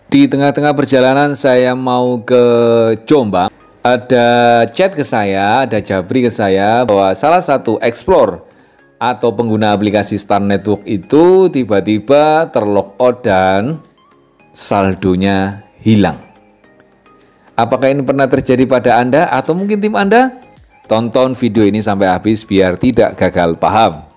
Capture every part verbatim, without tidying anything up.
Di tengah-tengah perjalanan saya mau ke Jombang, ada chat ke saya, ada japri ke saya bahwa salah satu explore atau pengguna aplikasi Star Network itu tiba-tiba terlogout dan saldonya hilang. Apakah ini pernah terjadi pada Anda atau mungkin tim Anda? Tonton video ini sampai habis biar tidak gagal paham.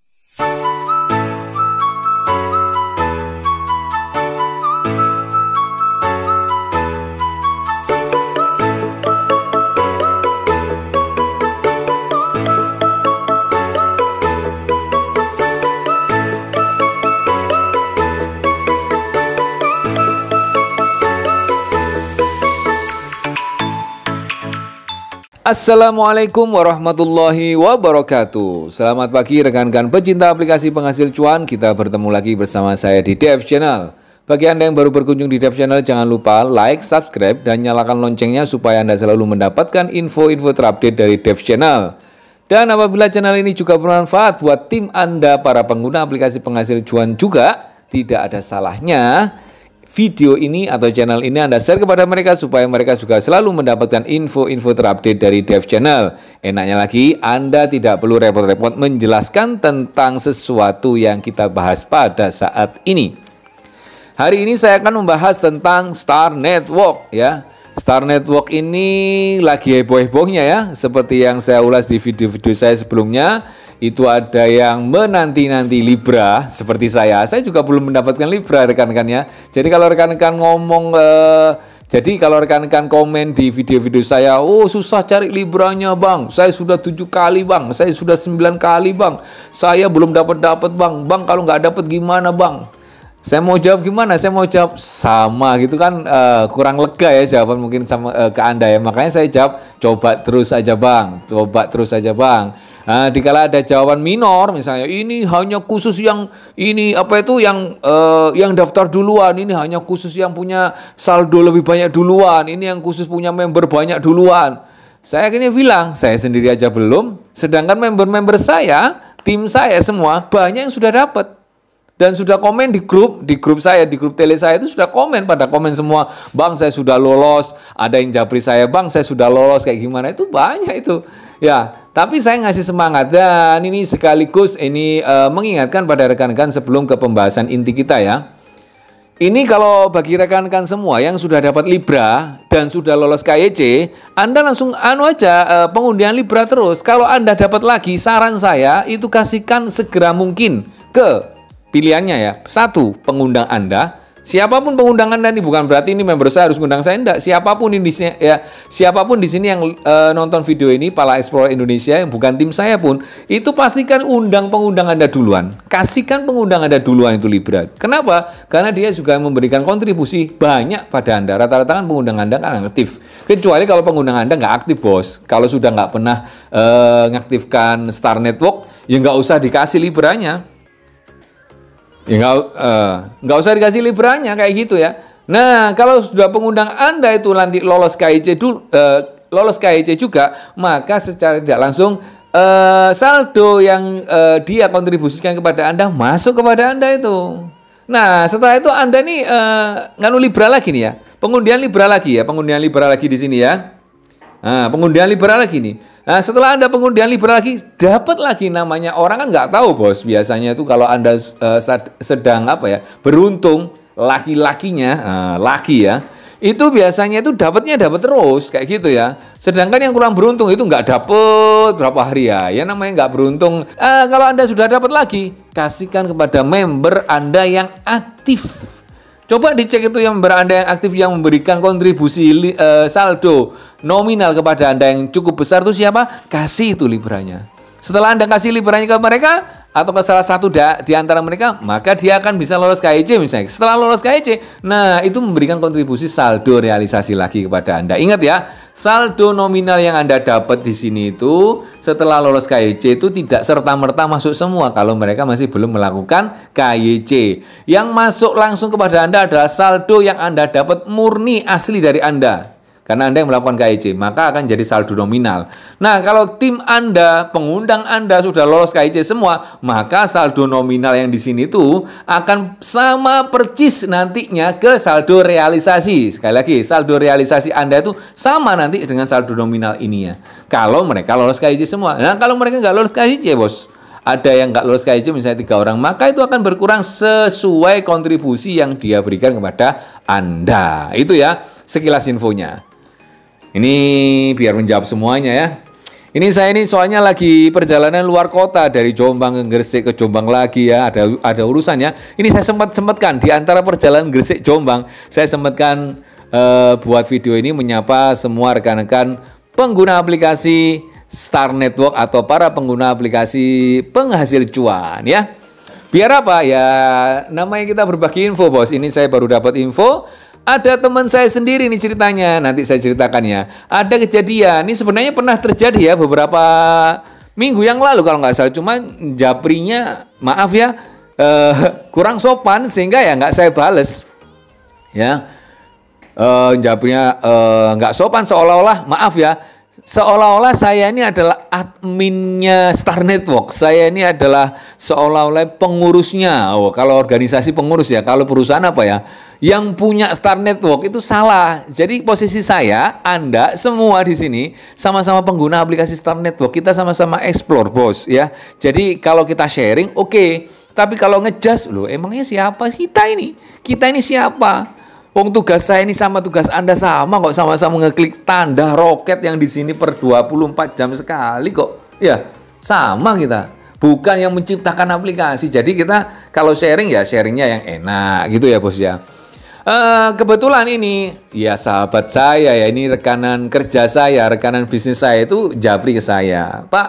Assalamualaikum warahmatullahi wabarakatuh. Selamat pagi rekan-rekan pecinta aplikasi penghasil cuan. Kita bertemu lagi bersama saya di Dev Channel. Bagi Anda yang baru berkunjung di Dev Channel, jangan lupa like, subscribe, dan nyalakan loncengnya supaya Anda selalu mendapatkan info-info terupdate dari Dev Channel. Dan apabila channel ini juga bermanfaat buat tim Anda, para pengguna aplikasi penghasil cuan juga, tidak ada salahnya video ini atau channel ini Anda share kepada mereka supaya mereka juga selalu mendapatkan info-info terupdate dari Dev Channel. Enaknya lagi, Anda tidak perlu repot-repot menjelaskan tentang sesuatu yang kita bahas pada saat ini. Hari ini saya akan membahas tentang Star Network ya. Star Network ini lagi heboh-hebohnya ya. Seperti yang saya ulas di video-video saya sebelumnya, itu ada yang menanti-nanti Libra seperti saya. Saya juga belum mendapatkan Libra rekan-rekannya. Jadi kalau rekan-rekan ngomong, eh, jadi kalau rekan-rekan komen di video-video saya, oh susah cari Libranya bang, saya sudah tujuh kali bang, saya sudah sembilan kali bang, saya belum dapat-dapat bang, bang kalau nggak dapat gimana bang? Saya mau jawab gimana? Saya mau jawab sama gitu kan, uh, kurang lega ya jawaban mungkin sama uh, ke Anda ya. Makanya saya jawab coba terus aja bang, coba terus aja bang. Nah, dikala ada jawaban minor misalnya ini hanya khusus yang ini apa itu yang uh, yang daftar duluan, ini hanya khusus yang punya saldo lebih banyak duluan, ini yang khusus punya member banyak duluan. Saya akhirnya bilang saya sendiri aja belum, sedangkan member-member saya, tim saya semua banyak yang sudah dapat. Dan sudah komen di grup, di grup saya, di grup tele saya itu sudah komen, pada komen semua, bang saya sudah lolos, ada yang japri saya, bang saya sudah lolos, kayak gimana, itu banyak itu. Ya, tapi saya ngasih semangat dan ini sekaligus ini uh, mengingatkan pada rekan-rekan sebelum ke pembahasan inti kita ya. Ini kalau bagi rekan-rekan semua yang sudah dapat Libra dan sudah lolos K Y C, Anda langsung anu aja uh, pengundian Libra terus. Kalau Anda dapat lagi, saran saya itu kasihkan segera mungkin ke pilihannya ya. Satu, pengundang Anda. Siapapun pengundang Anda ini, bukan berarti ini member saya harus ngundang saya, enggak. Siapapun di sini ya, siapapun di sini yang uh, nonton video ini, Pala Explorer Indonesia yang bukan tim saya pun, itu pastikan undang pengundang Anda duluan. Kasihkan pengundang Anda duluan itu Libra. Kenapa? Karena dia juga memberikan kontribusi banyak pada Anda. Rata-rata kan pengundang Anda kan aktif. Kecuali kalau pengundang Anda nggak aktif, bos. Kalau sudah nggak pernah uh, mengaktifkan Star Network, ya nggak usah dikasih Libranya. Ya nggak uh, nggak usah dikasih Libranya kayak gitu ya. Nah, kalau sudah pengundang Anda itu nanti lolos K Y C dulu, uh, lolos K Y C juga, maka secara tidak langsung uh, saldo yang uh, dia kontribusikan kepada Anda masuk kepada Anda itu. Nah, setelah itu Anda nih uh, nganu Libra lagi nih ya. Pengundian Libra lagi ya, pengundian Libra lagi di sini ya. Nah, pengundian Libra lagi nih. Nah, setelah Anda pengundian Libra lagi, dapat lagi namanya. Orang kan nggak tahu, bos. Biasanya itu kalau Anda uh, sedang apa ya, beruntung, laki-lakinya, uh, laki ya, itu biasanya itu dapatnya dapat terus, kayak gitu ya. Sedangkan yang kurang beruntung itu nggak dapat berapa hari ya. Ya namanya nggak beruntung. Uh, kalau Anda sudah dapat lagi, kasihkan kepada member Anda yang aktif. Coba dicek itu yang member Anda yang aktif yang memberikan kontribusi uh, saldo nominal kepada Anda yang cukup besar itu siapa? Kasih itu Libranya. Setelah Anda kasih Libranya ke mereka atau ke salah satu da, di antara mereka, maka dia akan bisa lolos K Y C misalnya. Setelah lolos K Y C, nah itu memberikan kontribusi saldo realisasi lagi kepada Anda. Ingat ya, saldo nominal yang Anda dapat di sini itu setelah lolos K Y C itu tidak serta-merta masuk semua kalau mereka masih belum melakukan K Y C. Yang masuk langsung kepada Anda adalah saldo yang Anda dapat murni asli dari Anda. karena Anda yang melakukan K I C, maka akan jadi saldo nominal. Nah, kalau tim Anda, pengundang Anda sudah lolos K I C semua, maka saldo nominal yang di sini tuh akan sama percis nantinya ke saldo realisasi. Sekali lagi, saldo realisasi Anda itu sama nanti dengan saldo nominal ini ya. Kalau mereka lolos K I C semua. Nah, kalau mereka nggak lolos K I C, bos, ada yang nggak lolos K I C misalnya tiga orang, maka itu akan berkurang sesuai kontribusi yang dia berikan kepada Anda. Itu ya sekilas infonya. Ini biar menjawab semuanya ya. Ini saya ini soalnya lagi perjalanan luar kota dari Jombang ke Gresik ke Jombang lagi ya. Ada ada urusannya. Ini saya sempat sempatkan di antara perjalanan Gresik Jombang, saya sempatkan uh, buat video ini menyapa semua rekan-rekan pengguna aplikasi Star Network atau para pengguna aplikasi penghasil cuan ya. Biar apa ya? Namanya kita berbagi info, bos. Ini saya baru dapat info. Ada teman saya sendiri nih ceritanya, nanti saya ceritakan ya. Ada kejadian, ini sebenarnya pernah terjadi ya beberapa minggu yang lalu kalau nggak salah. Cuma japrinya, maaf ya, eh, kurang sopan sehingga ya nggak saya bales. Ya, eh, japrinya eh, nggak sopan seolah-olah, maaf ya, seolah-olah saya ini adalah adminnya Star Network. Saya ini adalah seolah-olah pengurusnya. Oh, kalau organisasi pengurus ya, kalau perusahaan apa ya? Yang punya Star Network itu salah. Jadi posisi saya, Anda, semua di sini sama-sama pengguna aplikasi Star Network. Kita sama-sama explore, bos ya. Jadi kalau kita sharing, oke. Okay. Tapi kalau ngejas, loh, emangnya siapa kita ini? Kita ini siapa? Wong tugas saya ini sama tugas Anda sama kok, sama-sama ngeklik tanda roket yang di sini per dua puluh empat jam sekali kok. Ya, sama kita. Bukan yang menciptakan aplikasi. Jadi kita kalau sharing ya sharingnya yang enak gitu ya, bos ya. Uh, kebetulan ini ya sahabat saya ya, ini rekanan kerja saya, rekanan bisnis saya itu japri ke saya, Pak,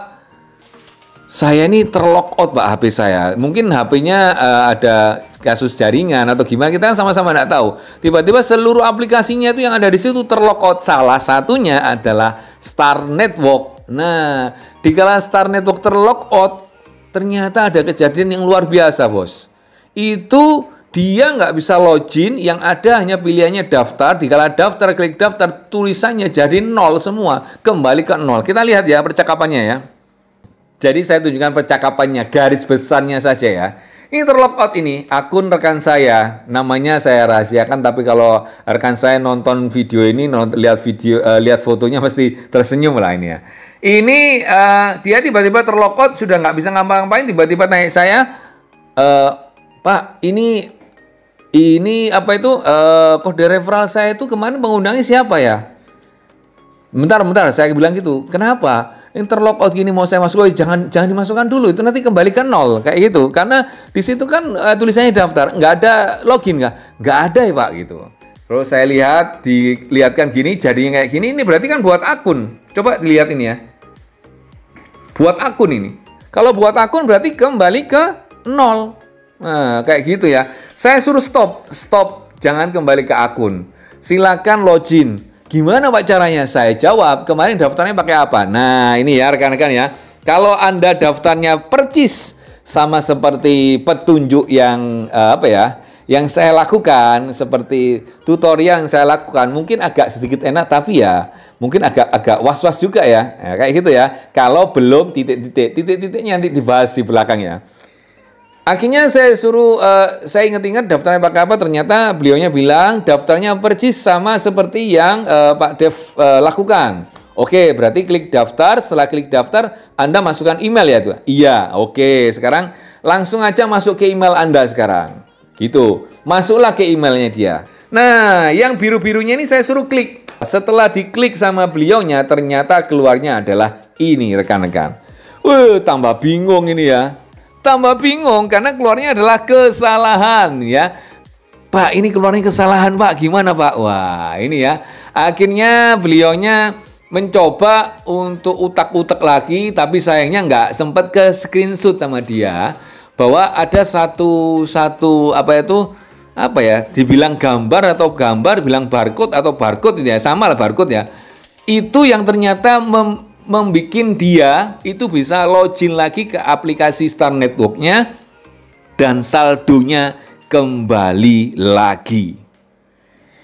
saya ini terlock out Pak H P saya. Mungkin H P-nya uh, ada kasus jaringan atau gimana, kita kan sama-sama nggak tahu. Tiba-tiba seluruh aplikasinya itu yang ada di situ terlock out. Salah satunya adalah Star Network. Nah, di kala Star Network terlock out, ternyata ada kejadian yang luar biasa, bos. Itu dia nggak bisa login, yang ada hanya pilihannya daftar. Dikala daftar, klik daftar, tulisannya jadi nol semua, kembali ke nol. Kita lihat ya percakapannya ya. Jadi saya tunjukkan percakapannya, garis besarnya saja ya. Ini terlock out ini, akun rekan saya, namanya saya rahasiakan. Tapi kalau rekan saya nonton video ini, nonton, lihat video, uh, lihat fotonya pasti tersenyum lah ini ya. Ini uh, dia tiba-tiba terlock out, sudah nggak bisa ngapa-ngapain, tiba-tiba tanya saya, uh, Pak, ini Ini apa itu uh, kode referral saya itu kemarin pengundangnya siapa ya? Bentar, bentar, saya bilang gitu. Kenapa? Yang terlock out gini mau saya masuk, oh, jangan jangan dimasukkan dulu, itu nanti kembali ke nol kayak gitu. Karena di situ kan uh, tulisannya daftar, nggak ada login nggak? Nggak ada ya Pak gitu. Terus saya lihat, dilihatkan gini, jadinya kayak gini. Ini berarti kan buat akun. Coba dilihat ini ya. Buat akun ini. Kalau buat akun berarti kembali ke nol. Nah, kayak gitu ya. Saya suruh stop, stop, jangan kembali ke akun. Silakan login. Gimana Pak caranya? Saya jawab, kemarin daftarnya pakai apa? Nah, ini ya rekan-rekan ya. Kalau Anda daftarnya percis sama seperti petunjuk yang uh, apa ya? Yang saya lakukan, seperti tutorial yang saya lakukan, mungkin agak sedikit enak, tapi ya mungkin agak agak was-was juga ya. Ya kayak gitu ya. Kalau belum titik-titik, titik-titiknya nanti dibahas di belakangnya. Akhirnya saya suruh, uh, saya ingat-ingat daftarnya pakai apa, ternyata beliaunya bilang daftarnya persis sama seperti yang uh, Pak Dev uh, lakukan. Oke, berarti klik daftar, setelah klik daftar, Anda masukkan email ya tuh? Iya, oke, sekarang langsung aja masuk ke email Anda sekarang. Gitu, masuklah ke emailnya dia. Nah, yang biru-birunya ini saya suruh klik. Setelah diklik sama beliaunya, ternyata keluarnya adalah ini rekan-rekan. Wah, tambah bingung ini ya. Tambah bingung karena keluarnya adalah kesalahan ya. Pak, ini keluarnya kesalahan Pak, gimana Pak? Wah, ini ya. Akhirnya beliaunya mencoba untuk utak-utak lagi, tapi sayangnya nggak sempat ke screenshot sama dia bahwa ada satu satu apa itu apa ya? Dibilang gambar atau gambar, bilang barcode atau barcode ya, sama lah barcode ya. Itu yang ternyata mem membikin dia itu bisa login lagi ke aplikasi Star Network-nya dan saldonya kembali lagi.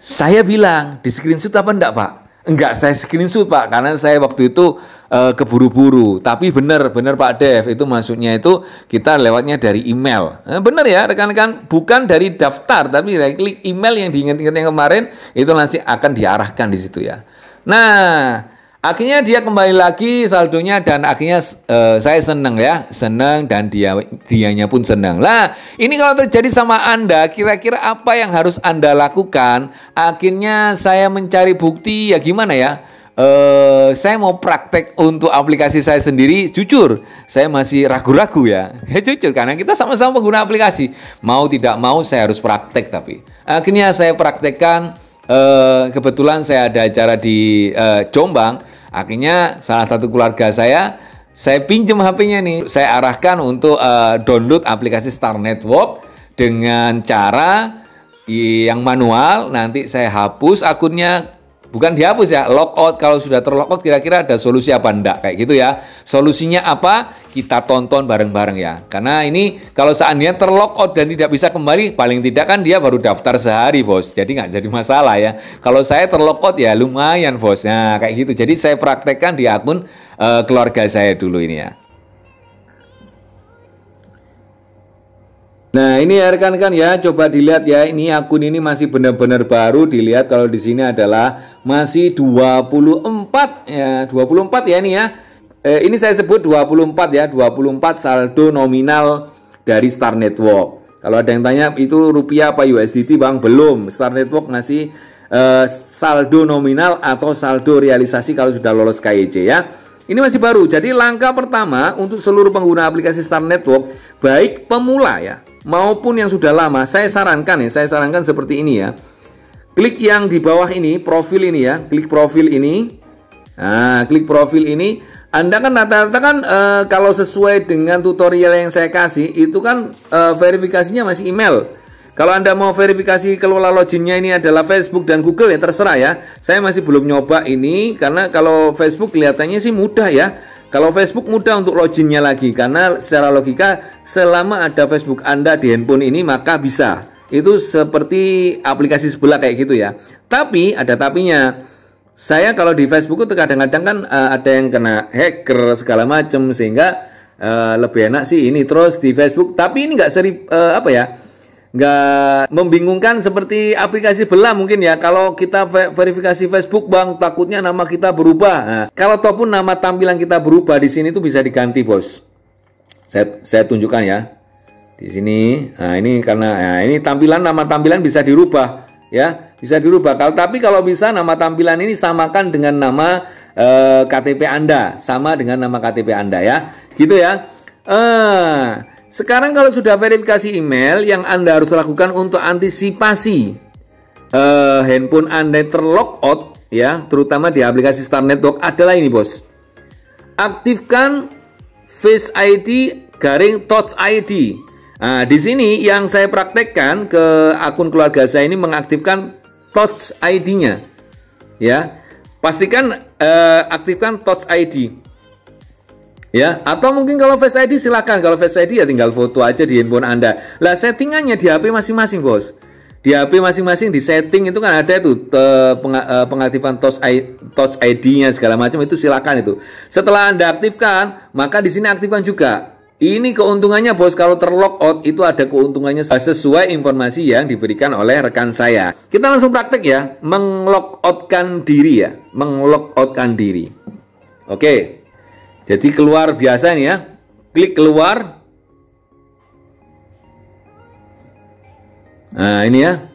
Saya bilang, di screenshot apa enggak Pak? Enggak, saya screenshot Pak, karena saya waktu itu uh, keburu-buru. Tapi benar, benar Pak Dev, itu maksudnya itu kita lewatnya dari email. Eh, benar ya rekan-rekan, bukan dari daftar, tapi dari klik email yang diingat-ingat yang kemarin, itu nanti akan diarahkan di situ ya. Nah, akhirnya dia kembali lagi saldonya dan akhirnya uh, saya senang ya, senang dan dia dianya pun senang. Lah, ini kalau terjadi sama Anda, kira-kira apa yang harus Anda lakukan? Akhirnya saya mencari bukti ya gimana ya? Uh, saya mau praktek untuk aplikasi saya sendiri. Jujur, saya masih ragu-ragu ya. Ya jujur, karena kita sama-sama pengguna aplikasi. Mau tidak mau saya harus praktek tapi. Akhirnya saya praktekkan. Uh, kebetulan saya ada acara di uh, Jombang. Akhirnya salah satu keluarga saya, saya pinjam H P-nya nih. Saya arahkan untuk uh, download aplikasi Star Network dengan cara yang manual. Nanti saya hapus akunnya. Bukan dihapus ya, logout. Kalau sudah terlogout kira-kira ada solusi apa enggak, kayak gitu ya. Solusinya apa? Kita tonton bareng-bareng ya. Karena ini kalau seandainya terlogout dan tidak bisa kembali, paling tidak kan dia baru daftar sehari bos. Jadi nggak jadi masalah ya. Kalau saya terlogout ya lumayan bos. Nah kayak gitu. Jadi saya praktekkan di akun uh, keluarga saya dulu ini ya. Nah ini ya rekan-rekan ya, coba dilihat ya, ini akun ini masih benar-benar baru. Dilihat kalau di sini adalah masih dua puluh empat ya, dua puluh empat ya ini ya. Eh, ini saya sebut dua puluh empat ya, dua puluh empat saldo nominal dari Star Network. Kalau ada yang tanya itu rupiah apa U S D T Bang? Belum. Star Network ngasih eh, saldo nominal atau saldo realisasi kalau sudah lolos K Y C ya. Ini masih baru. Jadi langkah pertama untuk seluruh pengguna aplikasi Star Network, baik pemula ya maupun yang sudah lama, saya sarankan ya, saya sarankan seperti ini ya. Klik yang di bawah ini, profil ini ya, klik profil ini. Nah, klik profil ini, Anda kan rata-rata kan e, kalau sesuai dengan tutorial yang saya kasih, itu kan e, verifikasinya masih email. Kalau Anda mau verifikasi kelola loginnya ini adalah Facebook dan Google ya terserah ya. Saya masih belum nyoba ini karena kalau Facebook kelihatannya sih mudah ya. Kalau Facebook mudah untuk loginnya lagi karena secara logika selama ada Facebook Anda di handphone ini maka bisa. Itu seperti aplikasi sebelah kayak gitu ya. Tapi ada tapinya. Saya kalau di Facebook itu kadang-kadang kan uh, ada yang kena hacker segala macam sehingga uh, lebih enak sih ini terus di Facebook. Tapi ini nggak seri uh, apa ya? Nggak membingungkan seperti aplikasi belah mungkin ya. Kalau kita verifikasi Facebook Bang, takutnya nama kita berubah. Nah, kalau ataupun nama tampilan kita berubah di sini tuh bisa diganti bos. Saya, saya tunjukkan ya di sini. Nah ini karena nah, ini tampilan nama tampilan bisa dirubah ya, bisa dirubah. Kalau tapi kalau bisa nama tampilan ini samakan dengan nama eh, K T P Anda, sama dengan nama K T P Anda ya, gitu ya. Eh. Sekarang kalau sudah verifikasi email, yang Anda harus lakukan untuk antisipasi uh, handphone Anda terlogout ya, terutama di aplikasi Star Network adalah ini bos. Aktifkan Face I D garing Touch I D. Nah, di sini yang saya praktekkan ke akun keluarga saya ini mengaktifkan Touch I D-nya. Ya, pastikan uh, aktifkan Touch I D. Ya, atau mungkin kalau Face I D silakan. Kalau Face I D ya tinggal foto aja di handphone Anda. Lah settingannya di H P masing-masing, Bos. Di H P masing-masing di setting itu kan ada itu pengaktifan Touch I D-nya segala macam itu silakan itu. Setelah Anda aktifkan, maka di sini aktifkan juga. Ini keuntungannya, Bos, kalau terlogout itu ada keuntungannya sesuai informasi yang diberikan oleh rekan saya. Kita langsung praktek ya, menglogoutkan diri ya, menglogoutkan diri. Oke. Jadi keluar biasa nih ya, klik keluar. Nah ini ya,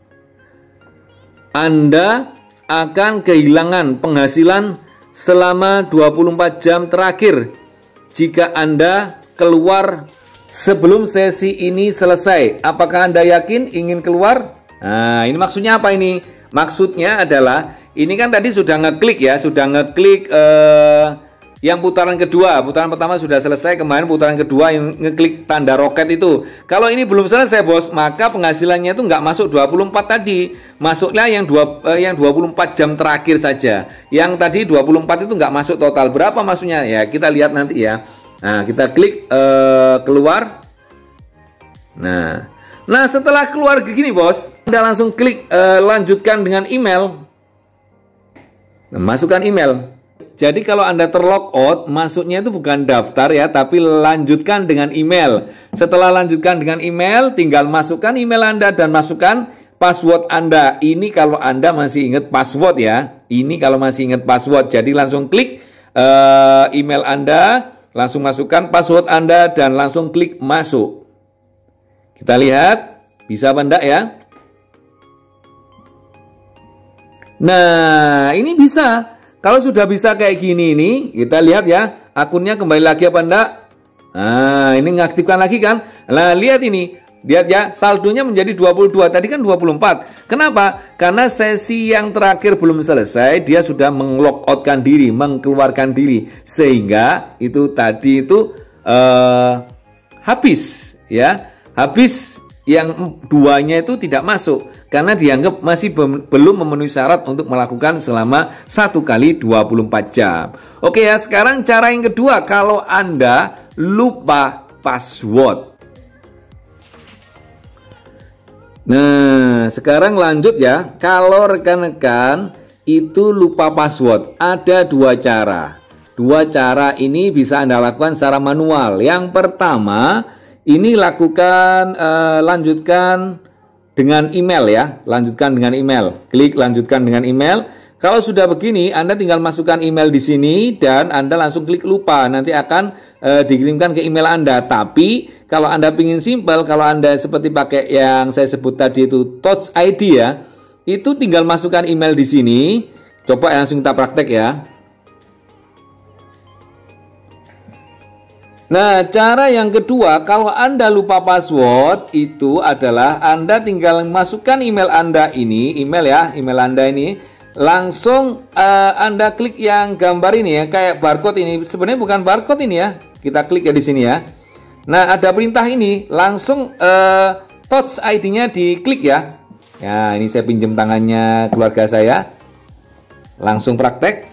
Anda akan kehilangan penghasilan selama dua puluh empat jam terakhir jika Anda keluar sebelum sesi ini selesai. Apakah Anda yakin ingin keluar? Nah ini maksudnya apa ini? Maksudnya adalah, ini kan tadi sudah ngeklik ya, sudah ngeklik eh, yang putaran kedua. Putaran pertama sudah selesai, kemarin putaran kedua yang ngeklik tanda roket itu. Kalau ini belum selesai bos, maka penghasilannya itu nggak masuk dua puluh empat tadi. Masuknya yang, dua, eh, yang dua puluh empat jam terakhir saja. Yang tadi dua puluh empat itu nggak masuk total. Berapa maksudnya? Ya kita lihat nanti ya. Nah kita klik eh, keluar. Nah Nah, setelah keluar begini, Bos, Anda langsung klik uh, lanjutkan dengan email. Nah, masukkan email. Jadi kalau Anda terlog out, masuknya itu bukan daftar ya, tapi lanjutkan dengan email. Setelah lanjutkan dengan email, tinggal masukkan email Anda dan masukkan password Anda. Ini kalau Anda masih ingat password ya. Ini kalau masih ingat password. Jadi langsung klik uh, email Anda, langsung masukkan password Anda dan langsung klik masuk. Kita lihat, bisa apa enggak ya? Nah, ini bisa. Kalau sudah bisa kayak gini nih, kita lihat ya, akunnya kembali lagi apa enggak? Nah, ini ngaktifkan lagi kan? Nah, lihat ini. Lihat ya, saldonya menjadi dua puluh dua. Tadi kan dua puluh empat. Kenapa? Karena sesi yang terakhir belum selesai, dia sudah meng-logoutkan diri, mengeluarkan diri. Sehingga itu tadi itu uh, habis ya. Habis yang duanya itu tidak masuk. Karena dianggap masih belum memenuhi syarat untuk melakukan selama satu kali dua puluh empat jam. Oke ya, sekarang cara yang kedua, kalau Anda lupa password. Nah, sekarang lanjut ya. Kalau rekan-rekan itu lupa password, ada dua cara. Dua cara ini bisa Anda lakukan secara manual. Yang pertama, ini lakukan eh, lanjutkan dengan email ya, lanjutkan dengan email. Klik lanjutkan dengan email. Kalau sudah begini, Anda tinggal masukkan email di sini dan Anda langsung klik lupa. Nanti akan e, dikirimkan ke email Anda. Tapi kalau Anda ingin simpel, kalau Anda seperti pakai yang saya sebut tadi itu Touch I D ya, itu tinggal masukkan email di sini. Coba langsung kita praktek ya. Nah, cara yang kedua, kalau Anda lupa password, itu adalah Anda tinggal masukkan email Anda ini, email ya, email Anda ini, langsung uh, Anda klik yang gambar ini ya, kayak barcode ini. Sebenarnya bukan barcode ini ya, kita klik ya di sini ya. Nah, ada perintah ini, langsung uh, Touch I D-nya diklik ya. Ya, ini saya pinjam tangannya keluarga saya, langsung praktek.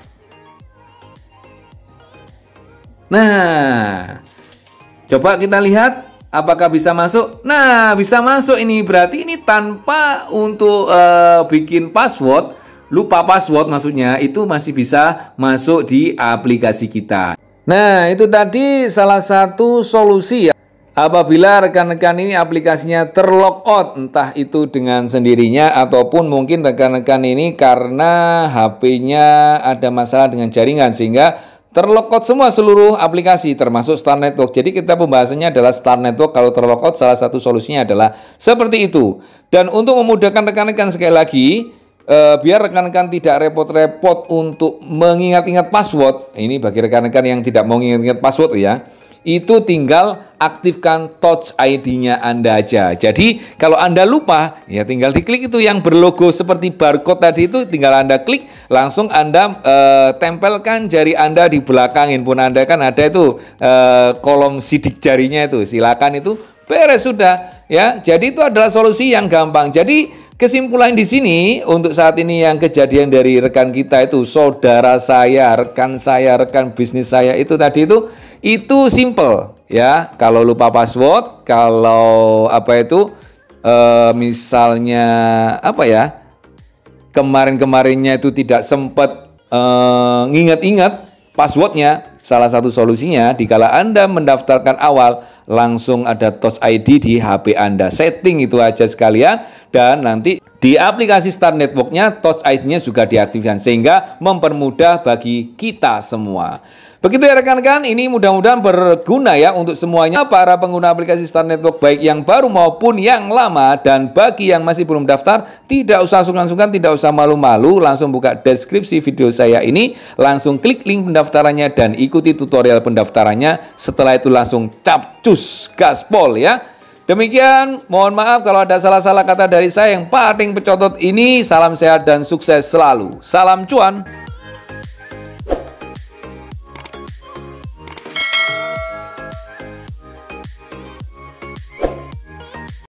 Nah, coba kita lihat apakah bisa masuk. Nah, bisa masuk ini. Berarti ini tanpa untuk uh, bikin password, lupa password maksudnya, itu masih bisa masuk di aplikasi kita. Nah, itu tadi salah satu solusi ya. Apabila rekan-rekan ini aplikasinya terlog out, entah itu dengan sendirinya ataupun mungkin rekan-rekan ini karena H P-nya ada masalah dengan jaringan sehingga terlog out semua seluruh aplikasi termasuk Star Network. Jadi kita pembahasannya adalah Star Network. Kalau terlog out salah satu solusinya adalah seperti itu. Dan untuk memudahkan rekan-rekan sekali lagi, eh, biar rekan-rekan tidak repot-repot untuk mengingat-ingat password. Ini bagi rekan-rekan yang tidak mau mengingat-ingat password ya. Itu tinggal aktifkan Touch I D-nya Anda aja. Jadi kalau Anda lupa, ya tinggal diklik itu yang berlogo seperti barcode tadi itu, tinggal Anda klik, langsung Anda uh, tempelkan jari Anda di belakang handphone Anda, kan ada itu uh, kolom sidik jarinya itu. Silakan itu beres sudah ya. Jadi itu adalah solusi yang gampang. Jadi kesimpulan di sini untuk saat ini yang kejadian dari rekan kita itu, saudara saya, rekan saya, rekan bisnis saya itu tadi itu itu simple ya. Kalau lupa password, kalau apa itu e, misalnya apa ya, kemarin-kemarinnya itu tidak sempat e, nginget-inget passwordnya, salah satu solusinya dikala Anda mendaftarkan awal, langsung ada Touch I D di H P Anda. Setting itu aja sekalian dan nanti di aplikasi Star Network-nya Touch I D-nya juga diaktifkan sehingga mempermudah bagi kita semua. Begitu ya rekan-rekan, ini mudah-mudahan berguna ya untuk semuanya para pengguna aplikasi Star Network baik yang baru maupun yang lama. Dan bagi yang masih belum daftar, tidak usah sungkan-sungkan, tidak usah malu-malu, langsung buka deskripsi video saya ini, langsung klik link pendaftarannya dan ikuti tutorial pendaftarannya. Setelah itu langsung capcus gaspol ya. Demikian, mohon maaf kalau ada salah-salah kata dari saya yang paling pecotot ini. Salam sehat dan sukses selalu. Salam cuan.